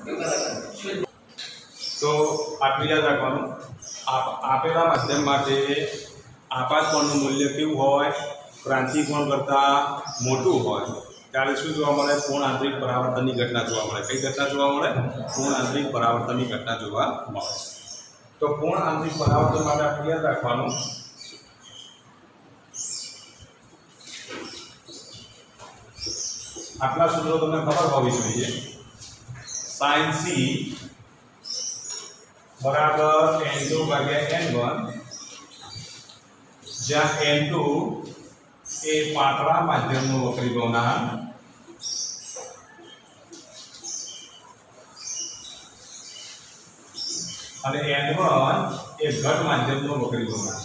तो आटलू याद राखवानुं आपेला माध्यम माटे आपात कोणनुं मूल्य केवुं होय क्रांति कोण करता मोटुं होय त्यारे शुं जोवा मळे पूर्ण आंतरिक परावर्तननी घटना जोवा मळे कई घटना जोवा मळे पूर्ण आंतरिक परावर्तननी घटना जोवा मळे। तो पूर्ण आंतरिक परावर्तन माटे आपणे याद राखवानुं आटला सूत्रो तमने खबर होवी जोईए sin c बराबर n2 भाग्या n1 ज्यां n2 ए पातळा माध्यमनो वक्री गुणांक અને n1 એ ઘટ માધ્યમનો વક્રી ગુણાંક।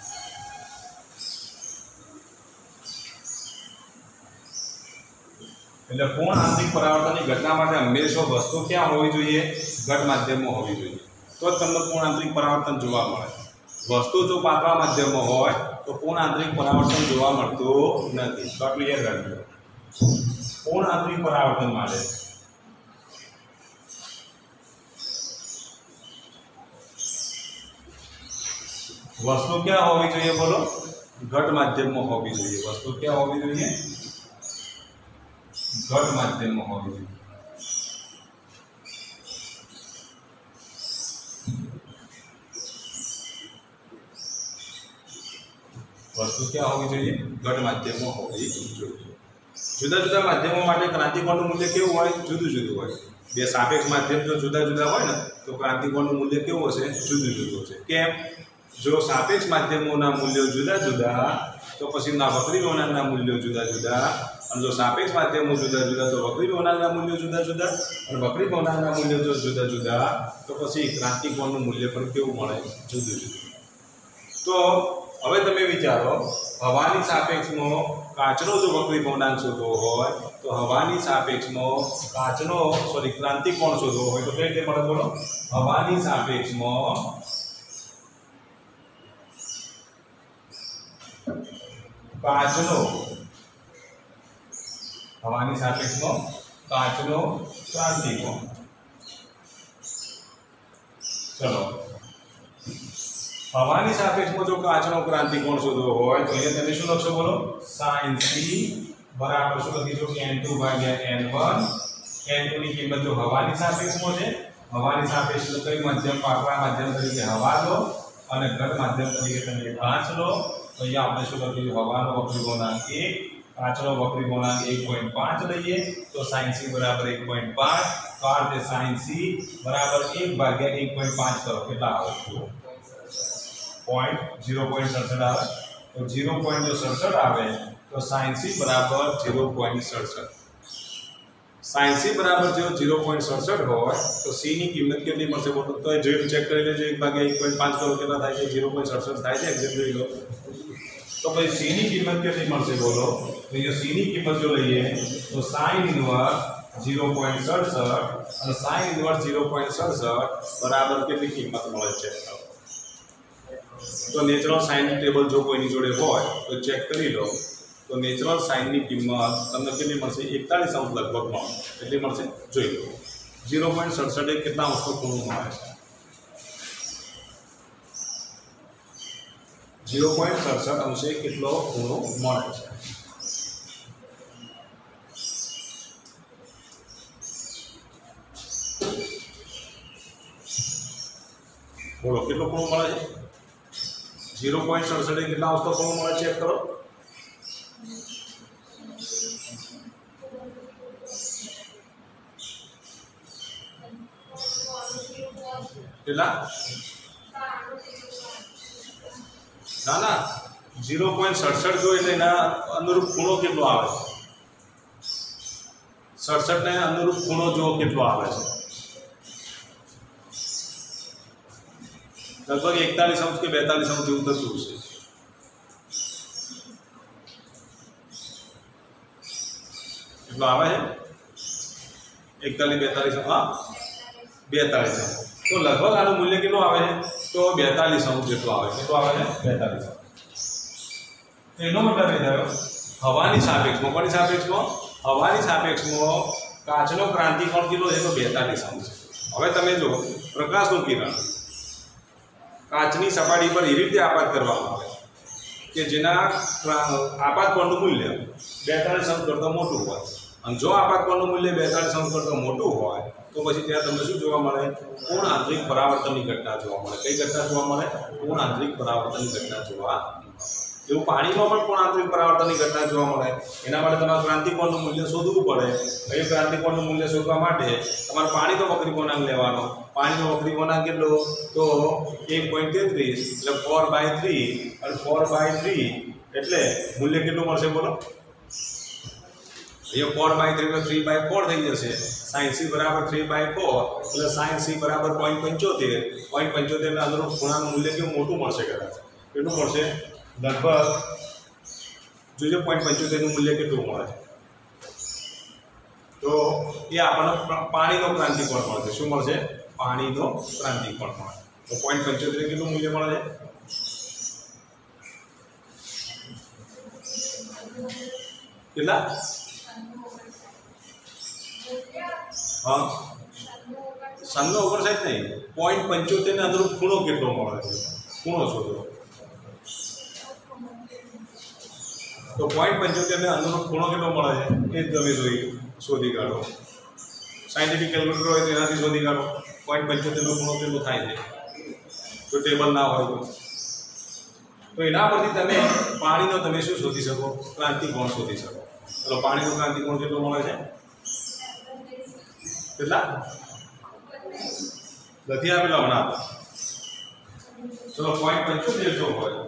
એટલે પૂર્ણ આંતરિક પરાવર્તનની ઘટના માટે હંમેશા વસ્તુ ક્યાં હોવી જોઈએ ઘટ માધ્યમમાં હોવી જોઈએ તો જ તમને પૂર્ણ આંતરિક પરાવર્તન જોવા મળે। वस्तु जो पातळा माध्यमમાં હોય तो पूर्ण आंतरिक परावर्तन જોવા મળતું નથી। તો ક્લિયર રાખજો पूर्ण आंतरिक परावर्तन માટે वस्तु क्या होवी જોઈએ बोलो घट माध्यमમાં હોવી જોઈએ। वस्तु क्या હોવી જોઈએ घट माध्यमમાં હોવી જોઈએ। वस्तु क्या होवी જોઈએ घट माध्यमમાં હોવી જોઈએ। जुदा जुदा माध्यमों માટે क्रांतिकोणનું मूल्य કેવું હોય જુદું જુદું હોય। બે સાપેક્ષ માધ્યમ જો जुदा जुदा હોય ને તો क्रांतिकोणનું मूल्य કેવું હશે જુદું જુદું હશે। કેમ जो सापेक्ष माध्यमोना मूल्यों जुदा जुदा तो पछी वक्री गुणांकना मूल्यों जुदा जुदा और जो सापेक्ष माध्यमों जुदा जुदा तो वक्री गुणांकना मूल्यों जुदा जुदा और वक्री गुणांकना मूल्यों जो जुदा जुदा तो पछी क्रांतिकोणનું मूल्य पण केवुं मळे जुदुं जुदुं। तो हवे तमे विचारो हवानी सापेक्षमां काचनो जो वक्री गुणांक शोधवो होय तो हवानी सापेक्षमां काचनो सॉरी क्रांतिकोण शोधवो होय तो कई રીતે મળે बोलो हवानी सापेक्षमां काचनो हवानी सापेक्षमां काचनो क्रांतिकोण। चलो हवानी सापेक्षमां जो काचनो क्रांतिकोण शोधवो होय तो अहींया तमे शुं लखशो बोलो sin c बराबर शुं लखीशो n2 भाग्या n1 n2 ની કિંમત જો હવાની સાપેક્ષમાં છે હવાની સાપેક્ષ એટલે કઈ માધ્યમ પાતળા માધ્યમ તરીકે હવા લો અને ઘટ માધ્યમ તરીકે તમે કાચ લો तो यहाँ आपने शुरू की हवानो वक्री गुणांक 1 काचनो वक्री गुणांक 1.5 लईए तो sin c बराबर 1.5 तो आ रीते sin c बराबर 1 भाग्या 1.5 करो કેટલા આવે 0.67 આવે तो 0.67 આવે तो sin c बराबर 0.67 sin c बराबर जो 0.67 હોય तो c ની કિંમત કેટલી મળશે બોલો તો એ જોઈને ચેક કરી લેજો 1 ભાગ્યા 1.5 કરો કેટલા થાય છે 0.67 થાય છે એક્ઝેક્ટ જોઈ લો। तो भाई सी की कीमत कितनी મળશે बोलो तो ये सी की कीमत जो लईए तो sin इनवर्स 0.67 और sin इनवर्स 0.67 बराबर કેટલી कीमत મળે છે तो नेचुरल साइन टेबल जो कोईनी जोड़े होय तो चेक करी लो तो नेचुरल साइन ની કિંમત તમને કેટલી મળશે 41 અંશ લગભગ મળે કેટલી મળશે જોઈ લો 0.67 એ કેટલા અંશનો ખૂણો મળે છે 0.67 अंशे કેટલો ખૂણો મળે છે। બોલો કેટલો ખૂણો મળે છે 0.67 કેટલા અંશનો ખૂણો મળે ચેક કરો કેટલા ना ना 0.67 जो એટલે એના અનુરૂપ ખૂણો કેટલો આવે છે 67 ને અનુરૂપ ખૂણો જો કેટલો આવે છે लगभग 41 अंश के 42 अंश જેવું થતું છે કેટલો આવે છે 41 42 हां 42 तो लगभग આનું મૂલ્ય કેટલું આવે છે तो 42 अंश જેટલો આવે કેટલો આવે છે 42 તો એનો મતલબ એ થયો હવાની સાપેક્ષમાં કોની સાપેક્ષમાં હવાની સાપેક્ષમાં કાચનો ક્રાંતિકોણ કેટલો છે તો 42 અંશ છે। હવે તમે જો પ્રકાશનું કિરણ કાચની સપાટી પર એવી રીતે આપાત કરવામાં આવે કે જેના આપાત કોણનું મૂલ્ય 42 અંશ કરતાં મોટું હોય અને જો આપાત કોણનું મૂલ્ય 42 અંશ કરતાં મોટું હોય તો પછી ત્યાં તમને શું જોવા મળે પૂર્ણ આંતરિક પરાવર્તનની ઘટના જોવા મળે। કઈ ઘટના જોવા મળે પૂર્ણ આંતરિક પરાવર્તનની ઘટના જોવા એવું પાણીમાં પણ પૂર્ણ આંતરિક પરાવર્તનની ઘટના જોવા મળે। એના માટે તમારે ક્રાંતિકોણનું મૂલ્ય શોધવું પડે। એ ક્રાંતિકોણનું મૂલ્ય શોધવા માટે તમારે પાણીનો વક્રી ગુણાંક લેવાનો। પાણીનો વક્રી ગુણાંક કેટલો તો 1.33 એટલે 4/3 અને 4/3 એટલે મૂલ્ય કેટલું મળશે બોલો ये 4/3 में 3/4 થઈ જશે sin c બરાબર 3/4 એટલે sin c બરાબર 0.75 0.75 ના અનુરૂપ ખૂણાનું મૂલ્ય કેવું મોટું મળશે કદાચ કેટલું મળશે લગભગ જોજો 0.75 નું મૂલ્ય કેટલું મળે છે તો એ આપણને પાણીનો ક્રાંતિકોણ મળશે શું મળશે પાણીનો ક્રાંતિકોણ મળે તો 0.75 કેટલું મૂલ્ય મળે છે કેટલા हाँ सन्नो 59 नहीं 0.75 ने अनुरूप खूणो કેટલો મળે છે ખૂણો શોધો તો 0.75 ને અનુરૂપ ખૂણો કેટલો મળે છે એ તમે શોધી કાઢો સાયન્ટિફિક કેલ્ક્યુલેટર હોય તો એનાથી શોધી કાઢો 0.75 નો ખૂણો કેટલો થાય છે તો ટેબલ ના હોય તો એના પરથી તમે પાણીનો તમે શું શોધી શકો ક્રાંતિકોણ શોધી શકો ચલો પાણીનો ક્રાંતિકોણ કેટલો મળે છે કેટલા નથી આપેલા હમણાં ચલો 0.75 જો હોય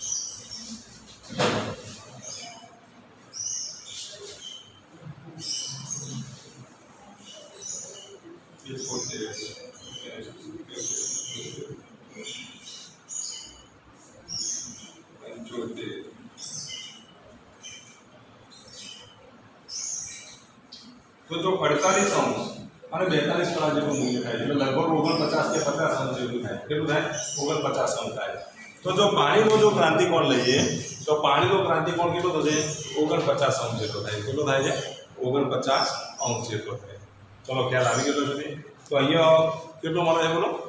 तो जो 48 अंश અને 42 કણા જેટલું મૂલ્ય થાય એટલે લગભગ 49 કે 50 અંશ જેટલું થાય કેટલું થાય 49 અંશ થાય તો જો પાણીનો જો ક્રાંતિકોણ લઈએ તો પાણીનો ક્રાંતિકોણ કેટલો થશે 49 અંશ જેટલો થાય કેટલો થાય છે 49 અંશ જેટલો થાય ચલો ખ્યાલ આવી ગયો છે તો અહીંયા કેટલો મળે છે બોલો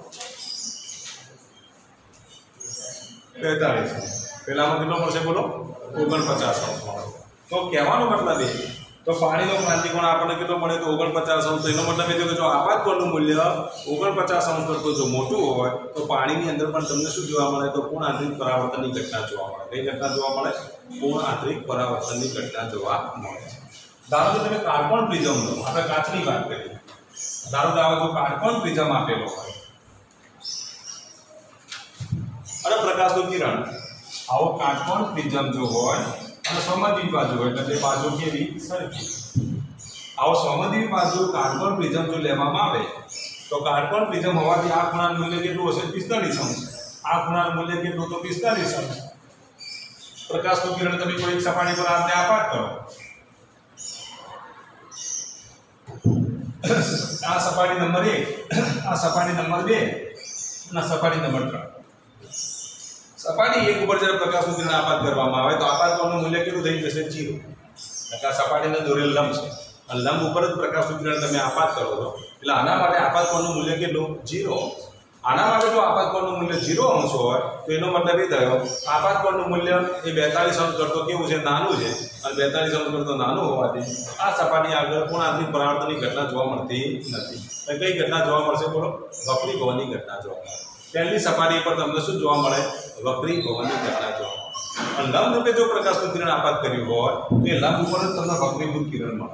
45 પહેલામાં કેટલો મળશે બોલો 49 અંશ મળે તો કહેવાનો મતલબ એ तो पानी क्रांतिकोण आपने कितना મળે तो 49 अंश तो एनो मतलब ए जो आपात कोणનું મૂલ્ય 49 अंश કરતો જો મોટું હોય તો પાણીની અંદર પણ તમને શું જોવા મળે તો પૂર્ણ આંતરિક પરાવર્તનની ઘટના જોવા મળે કઈ ઘટના જોવા મળે પૂર્ણ આંતરિક પરાવર્તનની ઘટના જોવા મળે છે ધારો કે તમે કાર્બન પ્રિઝમ લો આપણે કાચની વાત કરીએ ધારો કે આવો જો કાર્બન પ્રિઝમ આપેલો હોય અને પ્રકાશનું કિરણ આવો કાર્બન પ્રિઝમ જો હોય અને સમદ્વિ બાજુ એટલે બે બાજુ કેવી સરખી આવો સમદ્વિ બાજુ કાર્બન પ્રિઝમ જો લેવામાં આવે તો કાર્બન પ્રિઝમ હોવાથી આ ખૂણાનું મૂલ્ય કેટલું હશે 45 અંશ આ ખૂણાનું મૂલ્ય કેટલું તો 45 અંશ પ્રકાશનું કિરણ તમે કોઈ એક સપાટી પર આપને આપાત કરો આ સપાટી નંબર 1 આ સપાટી નંબર 2 અને સપાટી નંબર 3 सपाटी एक ऊपर जब प्रकाशનું કિરણ આપાત કરવામાં આવે તો આપાત કોણનું મૂલ્ય કેટલું થઈ જશે 0 એટલે સપાટીને દોરેલ લંબ છે અને લંબ ઉપર જ પ્રકાશનું કિરણ તમે આપાત કરો છો એટલે આના માટે આપાત કોણનું મૂલ્ય કેટલું 0 આના માટે જો આપાત કોણનું મૂલ્ય 0 અંશ હોય તો એનો મતલબ એ થયો આપાત કોણનું મૂલ્ય એ 42 અંશ કરતો કેવું છે નાનું છે અને 42 અંશ કરતો નાનું હોવાથી આ સપાટી આગળ પૂર્ણ આંતરિક પરાવર્તનની ઘટના જોવા મળતી નથી તો કઈ ઘટના જોવા મળશે બોલો વક્રીભવનની ઘટના જોવા મળે पहली सपाटी पर તમને શું જોવા મળે વક્રીભવનની ઘટના જોવા મળે અને લંબ રૂપે જો પ્રકાશનું કિરણ આપાત કર્યું હોય તો એ લંબ ઉપર જ તમને વક્રીભૂત કિરણ મળે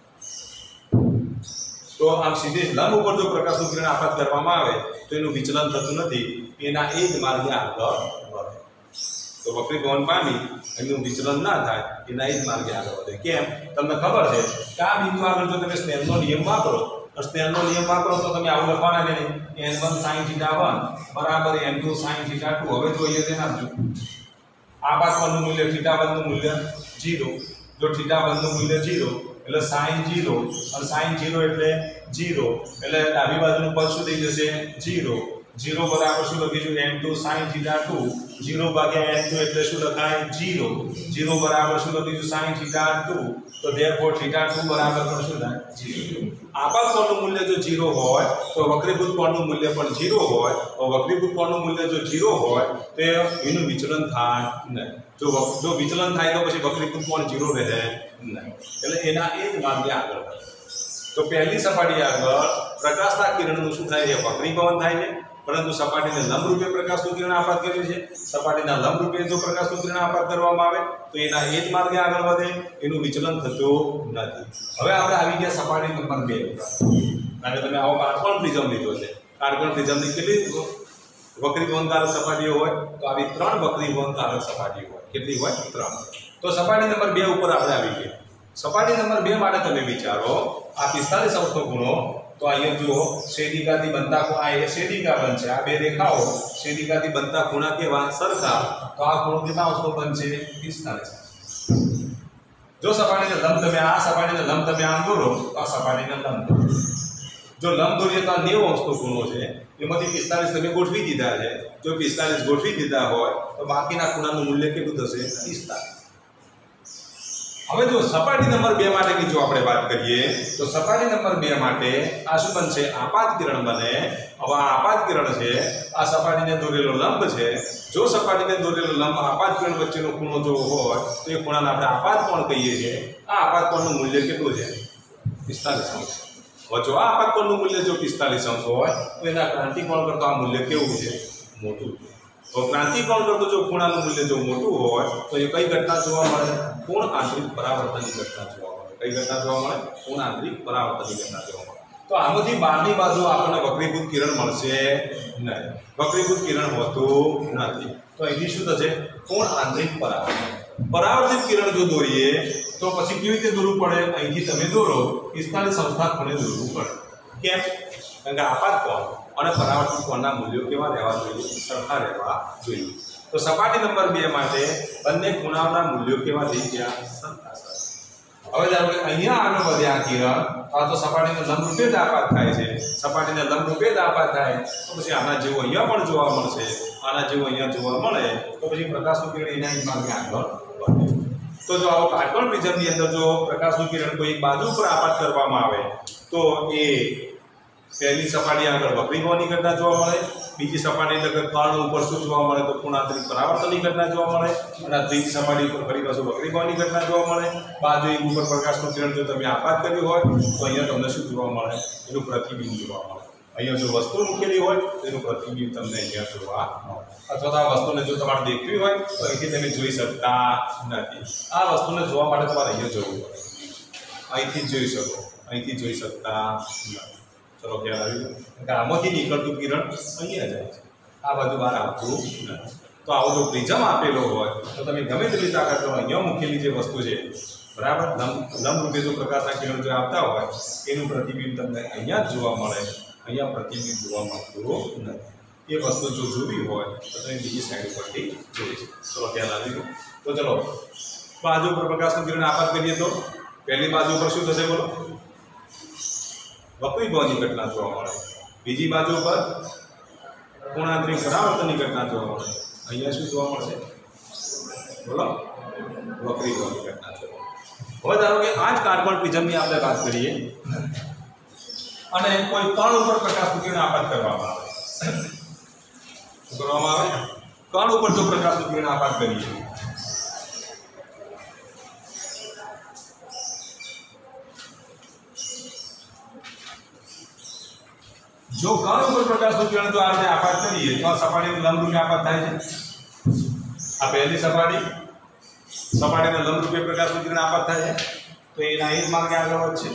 તો આમ સીધે લંબ ઉપર જો પ્રકાશનું કિરણ આપાત કરવામાં આવે તો એનું વિચલન થતું નથી એના એ જ માર્ગે આગળ વધે તો વક્રીભવન પામી એનું વિચલન ના થાય એના એ જ માર્ગે આગળ વધે કેમ તમને ખબર છે કે આ બિંદુ આગળ જો તમે સ્નેલનો નિયમ વાપરો स्नेलનો નિયમ વાપરો તો તમે આવું લખવાના કે નહીં n1 sin θ1 બરાબર n2 sin θ2 હવે જોઈએ તેને આપજો આપાત કોણનું મૂલ્ય θ1 નું મૂલ્ય 0 જો θ1 નું મૂલ્ય 0 એટલે sin 0 અને sin 0 એટલે 0 એટલે ડાબી બાજુનું પદ શું થઈ જશે 0 0 બરાબર શું લખીશું n2 sin θ2 0 ભાગ્યા n2 એટલે શું લખાય 0 0 બરાબર શું લખીશું sin θ2 તો therefore θ2 બરાબર પણ શું થાય 0 આપાત કોણનું મૂલ્ય જો 0 હોય તો વક્રીભૂત કોણનું મૂલ્ય પણ 0 હોય તો વક્રીભૂત કોણનું મૂલ્ય જો 0 હોય તો એનું વિચલન થાય નહીં જો વિચલન થાય તો પછી વક્રીભૂત કોણ 0 રહે નહીં એટલે એના એ જ માર્ગે આગળ વધે તો પહેલી સપાટી આગળ પ્રકાશના કિરણનું શું થાય છે વક્રીભવન થાય છે પરંતુ સપાટીને લંબ રૂપે પ્રકાશનું કિરણ આપાત કર્યું છે સપાટીના લંબ રૂપે જો પ્રકાશનું કિરણ આપાત કરવામાં આવે તો એના એ જ માર્ગે આગળ વધે એનું વિચલન થતું નથી હવે આપણે આવી ગયા સપાટી નંબર 2 કારણ કે તમે આવો કાટકોણ પ્રિઝમ લીધો છે કાટકોણ પ્રિઝમની કેટલી વક્રીભવનકારક સપાટીઓ હોય તો આવી 3 વક્રીભવનકારક સપાટીઓ હોય કેટલી હોય 3 તો સપાટી નંબર 2 ઉપર આપણે આવી ગયા સપાટી નંબર 2 માટે તમે વિચારો આ 45 અંશનો ખૂણો તો અહીંયા જુઓ છેદિકાથી બનતા ખૂણા એ છેદિકા બનશે આ બે રેખાઓ છેદિકાથી બનતા ખૂણા કેવા સરખા તો આ ખૂણો કેટલા અંશનો બનશે 45 જો સપાટીને લંબ તમે આ સપાટીને લંબ તમે આમ દોરો તો આ સપાટીને લંબ જો લંબ દોરીએ તો આ 90 અંશનો ખૂણો છે એમાંથી 45 તમે ગોઠવી દીધા છે જો 45 ગોઠવી દીધા હોય તો બાકીના ખૂણાનું મૂલ્ય કેટલું થશે 45 હવે જો સપાટી નંબર 2 માટેની જો આપણે વાત કરીએ તો સપાટી નંબર 2 માટે આ શું બનશે આપાત કિરણ બને હવે આ આપાત કિરણ છે આ સપાટીને દોરેલો લંબ છે જો સપાટીને દોરેલો લંબ આપાત કિરણ વચ્ચેનો ખૂણો જો હોય તો એ ખૂણાને આપણે આપાત કોણ કહીએ છીએ આ આપાત કોણનું મૂલ્ય કેટલું છે 45 અંશ હવે જો આ આપાત કોણનું મૂલ્ય જો 45 અંશ હોય તો એના ક્રાંતિ કોણ કરતો આ મૂલ્ય કેવું છે મોટું તો ક્રાંતિ કોણ કરતો જો ખૂણાનું મૂલ્ય જો મોટું હોય તો એ કઈ ઘટના જોવા મળે કોણ આંતરિક પરાવર્તનની ઘટના જોવા મળે કઈ ઘટના જોવા મળે કોણ આંતરિક પરાવર્તનની ઘટના જોવા મળે તો આમાંથી બહારની બાજુ આપણને વક્રીભૂત કિરણ મળશે નહીં વક્રીભૂત કિરણ હોતું નથી તો અહીંથી શું થશે કોણ આંતરિક પરાવર્તિત કિરણ જો દોરીએ તો પછી કેવી રીતે દોરવું પડે અહીંથી તમે દોરો 45 અંશના ખૂણે દોરવું પડે કેમ કારણ કે આપાત કોણ અને પરાવર્તિત કોણના મૂલ્યો કેવા રહેવા જોઈએ સરખા રહેવા જોઈએ તો સપાટી નંબર 2 માટે બંને ખૂણાઓના મૂલ્યો કેવા થઈ ગયા સરખા હવે ધારો કે અહીંયા આગળ વધ્યા કિરણ આ તો સપાટીને લંબરૂપે જ આપાત થાય છે સપાટીને લંબરૂપે જ આપાત થાય તો પછી આના જેવું અહીંયા પણ જોવા મળશે આના જેવું અહીંયા જોવા મળે તો પછી પ્રકાશનું કિરણ એના જ માર્ગે આગળ વધે તો જો આવો કાટકોણ પ્રિઝમની અંદર જો પ્રકાશનું કિરણ કોઈ એક બાજુ પર આપાત કરવામાં આવે તો એ પહેલી સપાટી આગળ વક્રીભવનની ઘટના જોવા મળે બીજી સપાટી અંદર કર્ણ ઉપર શું જોવા મળે તો પૂર્ણાંતરિક પરાવર્તનની ઘટના જોવા મળે અને ત્રીજી સપાટી ઉપર ફરી પાછું વક્રીભવનની ઘટના જોવા મળે બાજુ એક ઉપર પ્રકાશનું કિરણ જો તમે આપાત કર્યું હોય તો અહીંયા તમને શું જોવા મળે એનું પ્રતિબિંબ જોવા મળે અહીંયા જો વસ્તુ મૂકેલી હોય તો એનું પ્રતિબિંબ તમને અહીંયા જોવા મળે અથવા તો આ વસ્તુને જો તમારે દેખવી હોય તો અહીંથી તમે જોઈ શકતા નથી આ વસ્તુને જોવા માટે તમારે અહીંયા જવું પડે અહીંથી જોઈ શકો અહીંથી જોઈ શકતા નથી ચલો ખ્યાલ આવી કે આમાંથી નીકળતું કિરણ અહીંયા જાય છે આ બાજુ બહાર આવતું નથી તો આવો જો પ્રિઝમ આપેલો હોય તો તમે ગમે તેટલી તાકાત કરો અહીંયા મૂકેલી જે વસ્તુ છે બરાબર લંબ રૂપે જો પ્રકાશના કિરણ જો આવતા હોય એનું પ્રતિબિંબ તમને અહીંયા જ જોવા મળે અહીંયા પ્રતિબિંબ જોવા મળતું નથી એ વસ્તુ જો જોવી હોય તો તમે બીજી સાઈડ ઉપરથી જોઈ શકો ચલો ખ્યાલ આવી ગયો તો ચલો બાજુ ઉપર પ્રકાશનું કિરણ આપાત કરીએ તો પહેલી બાજુ ઉપર શું થશે બોલો વક્રીભવનની ઘટના જોવા મળે બીજી બાજુ પર પૂર્ણાંતરિક પરાવર્તનની ઘટના જોવા મળે અહીંયા શું જોવા મળશે બોલો વક્રીભવનની ઘટના જોવા મળે હવે ધારો કે આ જ કાટકોણ પ્રિઝમની આપણે વાત કરીએ અને કોઈ કણ ઉપર પ્રકાશનું કિરણ આપાત કરવામાં આવે શું કરવામાં આવે કણ ઉપર જો પ્રકાશનું કિરણ આપાત કરીએ જો કણ ઉપર પ્રકાશનું કિરણ જો આ રીતે આપાત કરીએ તો આ સપાટીને લંબરૂપે આપાત થાય છે આ પહેલી સપાટીને લંબરૂપે પ્રકાશનું કિરણ આપાત થાય છે તો એના એ જ માર્ગે આગળ વધશે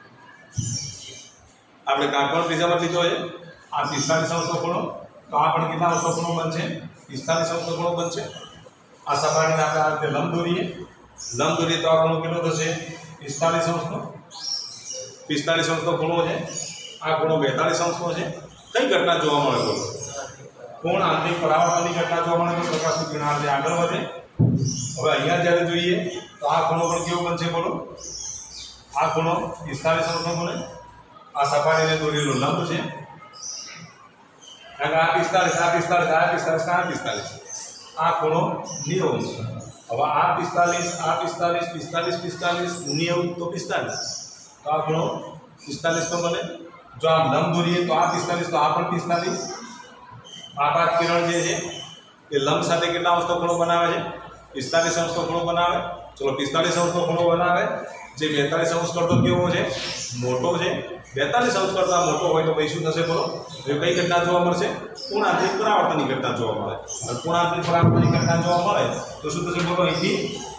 આપણે કાટકોણ પ્રિઝમ લીધો છે આ 45 અંશનો ખૂણો તો આ પણ કેટલા અંશનો ખૂણો બનશે 45 અંશનો ખૂણો બનશે આ સપાટીને આપણે આ રીતે લંબ દોરીએ તો આ ખૂણો કેટલો થશે 45 અંશનો 45 અંશનો ખૂણો છે આ ખૂણો 42 અંશનો છે કઈ ઘટના જોવા મળે બોલો કોણ આંતરિક પરાવર્તનની ઘટના જોવા મળે તો પ્રકાશનું કિરણ આ રીતે આગળ વધે હવે અહીંયા જ્યારે જોઈએ તો આ ખૂણો પણ કેવો બનશે બોલો આ ખૂણો 45 અંશનો બને આ સપાટીને દોરેલો લંબ છે કારણ કે આ 45 આ 45 આ 45 આ 45 आ खूणो 90 अंश। हवे आ 45 आ 45 45 45 90 तो 45 तो आ खूणो 45 तो बने। जो आ लंब दોરીએ तो आ 45 तो आ पण 45। आपात किरण जे छे એ લંબ સાથે કેટલા અંશનો ખૂણો બનાવે છે 45 અંશનો ખૂણો બનાવે। ચલો 45 અંશનો ખૂણો બનાવે જે 42 અંશ કરતો કેવો છે મોટો છે। 42 અંશ કરતા મોટો હોય તો ભાઈ શું થશે બોલો એ કઈ ઘટના જોવા મળશે કોણાંતરિક પરાવર્તનની ઘટના જોવા મળે। અને કોણાંતરિક પરાવર્તનની ઘટના જોવા મળે તો શું થશે બોલો અહીંથી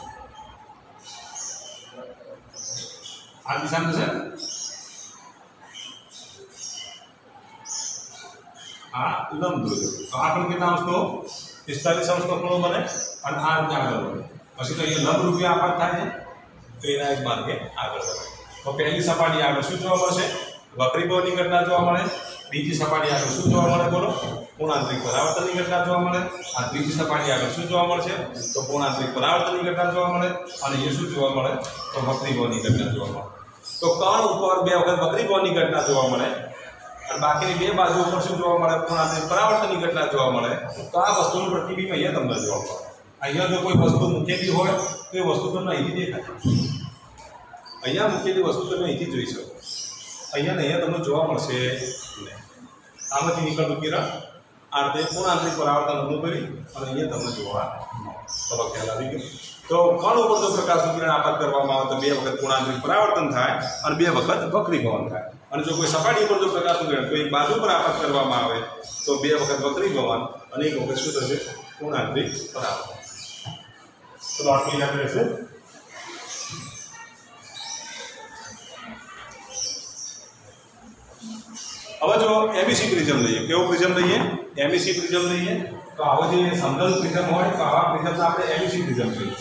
આ દિશામાં થશે आ लंब दોર્યો तो आ पण કેટલા અંશનો 45 અંશનો ખૂણો બને અને આ રીતે આગળ વધે। પછી તો અહીંયા લંબ રૂપે આપાત થાય છે તો એના જ માર્ગે આગળ વધે। તો પહેલી સપાટી આગળ શું જોવા મળશે વક્રીભવનની ઘટના જોવા મળે। બીજી સપાટી આગળ શું જોવા મળે બોલો કોણાંતરિક પરાવર્તનની ઘટના જોવા મળે। આ ત્રીજી સપાટી આગળ શું જોવા મળશે તો કોણાંતરિક પરાવર્તનની ઘટના જોવા મળે અને એ શું જોવા મળે તો વક્રીભવનની ઘટના જોવા મળે। તો કણ ઉપર બે વખત વક્રીભવનની ઘટના જોવા મળે और बाकी बे बाजू पर शू जोवा मळे कोणांतरिक परावर्तननी घटना जोवा मळे। तो आ वस्तुनुं प्रतिबिंब अहींया तमने जोवा मळे। अहींया जो कोई वस्तु मूकेली होय तो ए वस्तु तमने अहींथी देखाय। अहींया मूकेली वस्तु तमे अहींथी जोई शको। अहींया ने अहींया तमने जोवा मळशे नहीं। आमांथी निकळतुं किरण आ रीते कोणांतरिक परावर्तन अनुभवी अने अहींया तमने जोवा मळे। चलो ख्याल आवी गयो। तो कण उपर जो प्रकाशनुं किरण आपात करवामां आवे तो बे वखत कोणांतरिक परावर्तन थाय अने बे वखत वक्रीभवन थाय। और जो कोई सपाटी पर जो प्रकाशनुं किरण कोई बाजू पर आपात करवामां आवे तो बे वखत वक्रीभवन अने एक वखत शुं थशे कोणांतरिक परावर्तन। तो डॉट क्लियर रहेशे। हवे जो एबीसी प्रिज्म लईए केवो प्रिज्म लईए एबीसी प्रिज्म लईए तो आवा जे समतल प्रिज्म होय तो आवा प्रिज्मने आपणे एबीसी प्रिज्म कहीए।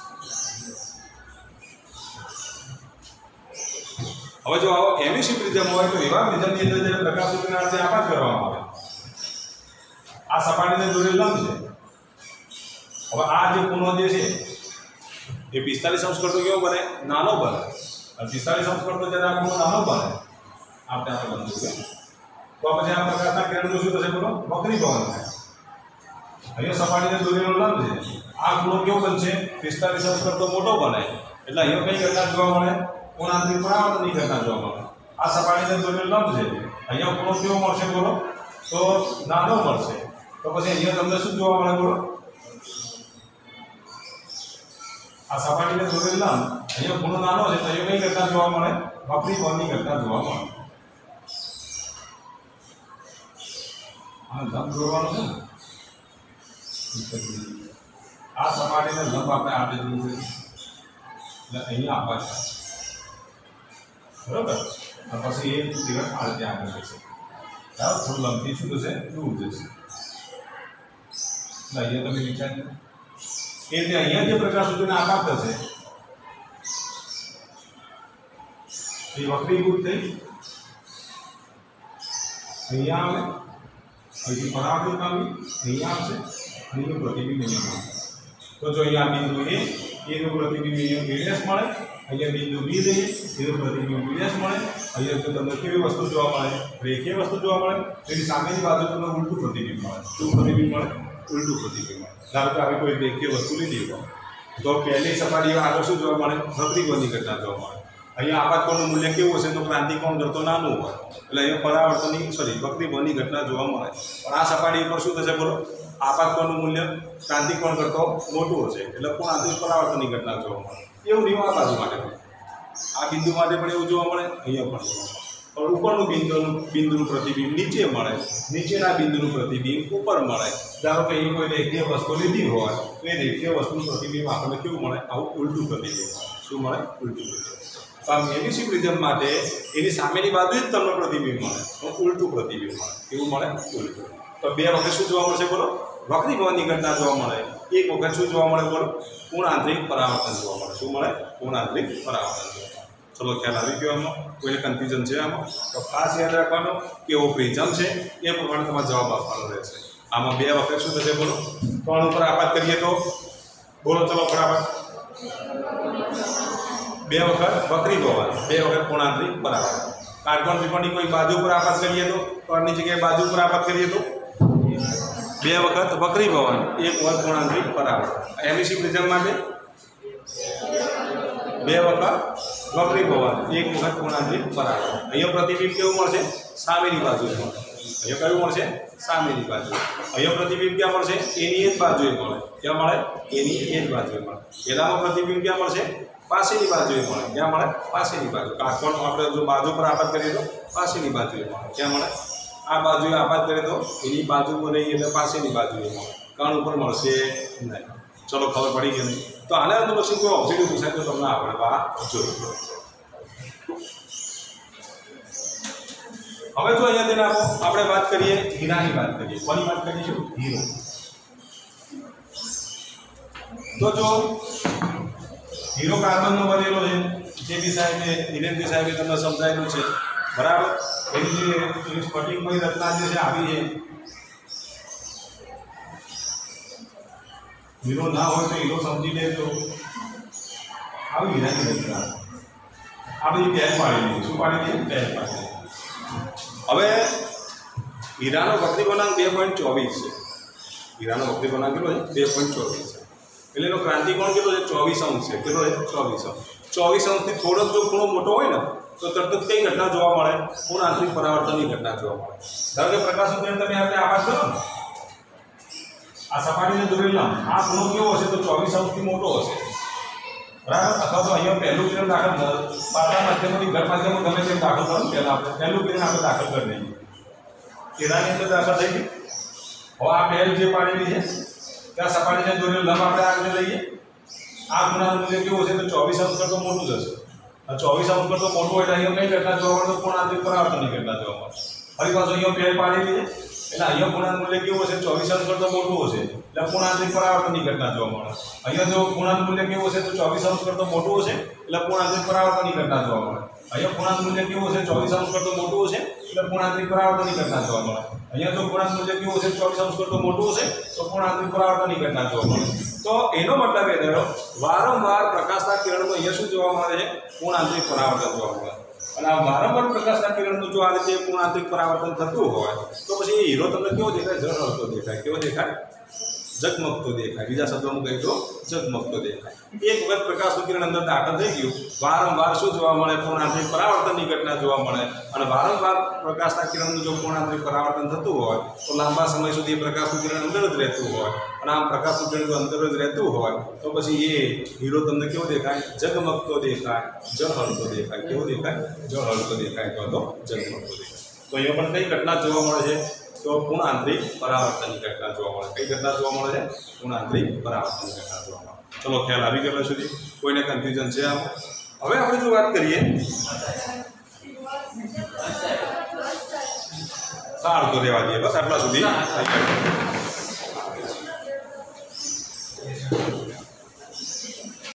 हवे जो आवो एबीसी प्रिज्म होय तो एवा प्रिज्मनी अंदर जे प्रकाशनुं किरण से आपात करवामां आवे आ सपाटीने जोडेल लंब छे। हवे आ जे ખૂણો जे छे ए 45 अंश करतो केवो बने नानो बने અને 45 अंश करतो જ્યારે આ ખૂણો નાનો બને આપણે આ બંધ છે તો પછી આ પ્રકાશના કિરણનું શું થશે બોલો વક્રીભવન થાય। અહીંયા સપાટીને દોરેલો લંબ છે આ ખૂણો કેવો બનશે 45 અંશ કરતો મોટો બને એટલે અહીંયા કઈ ઘટના જોવા મળે कोणांतरिक परावर्तननी घटना जोवा मळे। आ सपाटीने दોરેલ લંબ છે અહીંયા ખૂણો કેવો મળશે બોલો તો નાનો મળશે। તો પછી અહીંયા તમને શું જોવા મળે બોલો आ सपाटीने દોરેલ લંબ અહીંયા ખૂણો નાનો છે તો અહીંયા કઈ ઘટના જોવા મળે વક્રીભવનની ઘટના જોવા મળે। આ લંબ દોરવાનો છે आ सपाटीने लंब આપણે આપી દીધું છે એટલે અહીંયા આપાત बराबर और પછી એ કિરણ આ રીતે આગળ જશે બરાબર થોડું લંબથી શું થશે દૂર જશે। એટલે અહીંયા તમે વિચારી એ રીતે અહીંયા જે પ્રકાશ સુધીને આપાત થશે એ વક્રીભૂત થઈ અહીંયા આવે અહીંથી પરાવર્તિત પામી અહીંયા આવશે અને એનું પ્રતિબિંબ અહીંયા મળે। તો જો અહીંયા બિંદુ એ એનું પ્રતિબિંબ અહીંયા વિરેશ મળે અહીંયા બિંદુ બી લઈએ એનું પ્રતિબિંબ વિરેશ મળે। અહીંયા જો તમને કેવી વસ્તુ જોવા મળે રેખીય વસ્તુ જોવા મળે એની સામેની બાજુ તમને ઉલટું પ્રતિબિંબ મળે। શું પ્રતિબિંબ મળે ઉલટું પ્રતિબિંબ મળે। ધારો કે આવી કોઈ રેખીય વસ્તુ લીધી હોય તો પહેલી સપાટીએ આગળ શું જોવા મળે વક્રીભવનની ઘટના જોવા મળે। અહીંયા આપાત કોણનું મૂલ્ય કેવું હશે તો ક્રાંતિકોણ કરતો નાનું હોય એટલે અહીંયા પરાવર્તનની વક્રીભવનની ઘટના જોવા મળે। પણ આ સપાટી પર શું થશે બોલો આપાત કોણનું મૂલ્ય ક્રાંતિકોણ કરતો મોટું હશે એટલે કોણાંતરિક પરાવર્તનની ઘટના જોવા મળે। એવું નહીં આ બાજુ માટે પણ આ બિંદુ માટે પણ એવું જોવા મળે અહીંયા પણ પણ ઉપરનું બિંદુનું પ્રતિબિંબ નીચે મળે નીચેના બિંદુનું પ્રતિબિંબ ઉપર મળે। ધારો કે એ કોઈ રેખીય વસ્તુ લીધી હોય તો એ રેખીય વસ્તુનું પ્રતિબિંબ આપણને કેવું મળે આવું ઉલટું પ્રતિબિંબ મળે। શું મળે ઉલટું પ્રતિબિંબ। તો આ એબીસી પ્રિઝમ માટે એની સામેની બાજુ જ તમને પ્રતિબિંબ મળે તો ઉલટું પ્રતિબિંબ મળે। કેવું મળે ઉલટું। તો બે વખત શું જોવા મળશે બોલો વક્રીભવનની ઘટના જોવા મળે એક વખત શું જોવા મળે બોલો કોણાંતરિક પરાવર્તન જોવા મળે। શું મળે કોણાંતરિક પરાવર્તન જોવા મળે। चलो ख्याल આવી ગયો આમાં કોઈ કન્ફ્યુઝન છે આમાં તો ખાસ યાદ રાખવાનું કે એવો પ્રિઝમ છે એ પ્રમાણે તમારે જવાબ આપવાનો રહેશે। આમાં બે વખત શું થશે બોલો કોણ ઉપર આપાત કરીએ તો બોલો ચલો ફટાફટ બે વખત વક્રીભવન બે વખત કોણાંતરિક પરાવર્તન। કાટકોણ ત્રિકોણની કોઈ બાજુ પર આપાત કરીએ તો કોણની જગ્યાએ બાજુ પર આપાત કરીએ તો 2 વખત વક્રીભવન 1 વખત કોણાંતરિક પરાવર્તન। એમઈસી પ્રિઝમ માટે 2 વખત વક્રીભવન 1 વખત કોણાંતરિક પરાવર્તન। અહીંયા પ્રતિબિંબ કેવું મળશે? સામેની બાજુએ મળે। અહીંયા કયું મળશે? સામેની બાજુ। અહીંયા પ્રતિબિંબ ક્યાં મળશે? એની એ જ બાજુએ મળે। ક્યાં મળે? એની એ જ બાજુએ મળે। પેલામાં પ્રતિબિંબ ક્યાં મળશે? પાસેની બાજુએ મળે। ક્યાં મળે? પાસેની બાજુ। કાટકોણ આપણે જો બાજુ પર આપાત કરીએ તો પાસેની બાજુએ મળે। ક્યાં મળે? આ બાજુએ આપાત કરીએ તો એની બાજુ પર રહી એટલે પાસેની બાજુએ મળે। કણ ઉપર મળશે નહીં। ચલો ખબર પડી ગઈ નહીં? તો આને અનુલક્ષી કોઈ ઓબ્જેક્ટિવ પૂછાય તો તમને આપણે આ જોયું। હવે જો અહીંયા તેને આપણે વાત કરીએ હીરાની વાત કરીએ। કોની વાત કરીશું? હીરો। તો જો હીરો કાર્બનનો બનેલો છે, જે બી સાહેબે દિનેશભાઈ સાહેબે તમને સમજાયેલું છે, બરાબર? એની જે સ્ફટિકમય રચના જે છે આવી છે। હીરો ના હોય તો હીરો સમજી લેજો। આવી હીરાની રચના આ બધી પેન પાડેલી। શું પાડેલી? પેન પાડેલી। હવે હીરાનો વક્રી ગુણાંક 2.24 છે। હીરાનો વક્રી ગુણાંક કેટલો છે? 2.24 છે। એટલે એનો ક્રાંતિકોણ કેટલો છે? 24 અંશ છે। કેટલો છે? 24 અંશ। 24 અંશથી થોડોક જો ખૂણો મોટો હોય ને તો તરત જ કઈ ઘટના જોવા મળે? પૂર્ણ આંતરિક પરાવર્તનની ઘટના જોવા મળે। ધારો કે પ્રકાશનું કિરણ તમે આપણે આપાત કરો ને, આ સપાટીને દોરેલા આ ખૂણો કેવો હશે? તો 24 અંશથી મોટો હશે, બરાબર? અથવા તો અહીંયા પહેલું કિરણ દાખલ પાતળા માધ્યમથી ઘર માધ્યમમાં ગમે તેમ દાખલ કરો ને, પહેલાં આપણે પહેલું કિરણ આપણે દાખલ કરી દઈએ। કેળાની અંદર દાખલ થઈ ગઈ। હવે આ પહેલ જે પાડેલી છે ત્યાં સપાટીને દોરેલું લંબ આપણે આગળ લઈએ। આ ખૂણાનું મૂલ્ય કેવું હશે? તો 24 અંશ કરતો મોટું જ હશે। 24 અંશ કરતો મોટું હોય એટલે અહીંયા કઈ ઘટના જોવા મળે? તો પૂર્ણ આંતરિક પરાવર્તનની ઘટના જોવા મળે। ફરી પાછું અહીંયા પહેલ પાડેલી છે એટલે અહીંયા ખૂણાનું મૂલ્ય કેવું હશે? 24 અંશ કરતો મોટું હશે એટલે પૂર્ણ આંતરિક પરાવર્તનની ઘટના જોવા મળે। અહીંયા જો ખૂણાનું મૂલ્ય કેવું હશે? તો 24 અંશ કરતો મોટું હશે એટલે પૂર્ણ આંતરિક પરાવર્તનની ઘટના જોવા મળે। અહીંયા ખૂણાનું મૂલ્ય કેવું હશે? 24 અંશ કરતો મોટું હશે એટલે પૂર્ણ આંતરિક પરાવર્તનની ઘટના જોવા મળે। અહીંયા જો ખૂણાનું મૂલ્ય કેવું હશે? 24 અંશ કરતો મોટું હશે તો પૂર્ણ આંતરિક પરાવર્તનની ઘટના જોવા મળે। તો એનો મતલબ એ થયો વારંવાર પ્રકાશના કિરણમાં અહીંયા શું જોવા મળે છે? પૂર્ણ આંતરિક પરાવર્તન જોવા મળે। અને આ વારંવાર પ્રકાશના કિરણનું જો આ રીતે પૂર્ણ આંતરિક પરાવર્તન થતું હોય તો પછી એ હીરો તમને કેવો દેખાય? ઝળહળતો દેખાય। કેવો દેખાય? ઝગમગતો દેખાય। બીજા શબ્દોમાં કહીએ તો ઝગમગતો દેખાય। એક વખત પ્રકાશનું કિરણ અંદર દાખલ થઈ ગયું, વારંવાર શું જોવા મળે? પૂર્ણ આંતરિક પરાવર્તનની ઘટના જોવા મળે। અને વારંવાર પ્રકાશના કિરણનું જો પૂર્ણ આંતરિક પરાવર્તન થતું હોય તો લાંબા સમય સુધી પ્રકાશનું કિરણ અંદર જ રહેતું હોય। અને આમ પ્રકાશનું કિરણ જો અંદર જ રહેતું હોય તો પછી એ હીરો તમને કેવો દેખાય? ઝગમગતો દેખાય, ઝળહળતો દેખાય। કેવો દેખાય? ઝળહળતો દેખાય અથવા તો ઝગમગતો દેખાય। તો અહીંયા પણ કઈ ઘટના જોવા મળે છે? તો પૂર્ણ આંતરિક પરાવર્તનની ઘટના જોવા મળે। કઈ ઘટના જોવા મળે છે? પૂર્ણ આંતરિક પરાવર્તનની ઘટના જોવા મળે। ચલો ખ્યાલ આવી ગયો સુધી? કોઈને કન્ફ્યુઝન છે આમાં? હવે આપણે જો વાત કરીએ સારું તો રહેવા દઈએ, બસ આટલા સુધી થઈ ગયું।